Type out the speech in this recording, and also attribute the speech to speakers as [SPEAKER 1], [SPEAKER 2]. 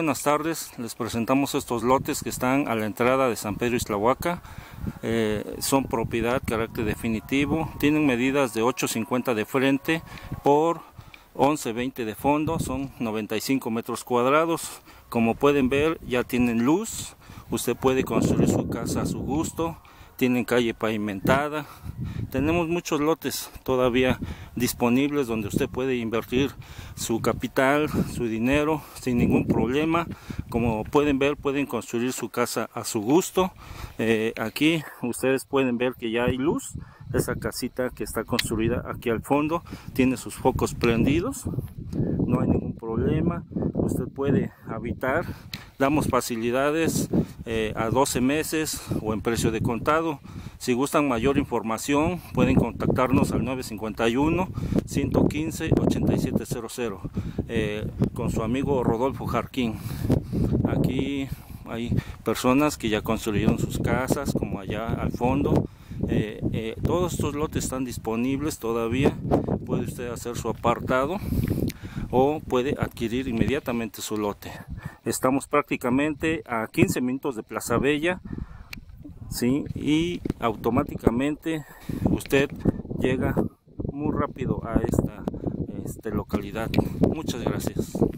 [SPEAKER 1] Buenas tardes, les presentamos estos lotes que están a la entrada de San Pedro Ixtlahuaca. Son propiedad, carácter definitivo, tienen medidas de 8.50 de frente por 11.20 de fondo, son 95 metros cuadrados. Como pueden ver, ya tienen luz, usted puede construir su casa a su gusto, tienen calle pavimentada. Tenemos muchos lotes todavía disponibles donde usted puede invertir su capital, su dinero sin ningún problema. Como pueden ver, pueden construir su casa a su gusto. Aquí ustedes pueden ver que ya hay luz. Esa casita que está construida aquí al fondo tiene sus focos prendidos, no hay ningún problema. Usted puede habitar, damos facilidades a 12 meses o en precio de contado. Si gustan mayor información pueden contactarnos al 951-115-8700 con su amigo Rodolfo Jarquín. Aquí hay personas que ya construyeron sus casas, como allá al fondo. Todos estos lotes están disponibles todavía. Puede usted hacer su apartado o puede adquirir inmediatamente su lote. Estamos prácticamente a 15 minutos de Plaza Bella, ¿sí? Y automáticamente usted llega muy rápido a esta localidad. Muchas gracias.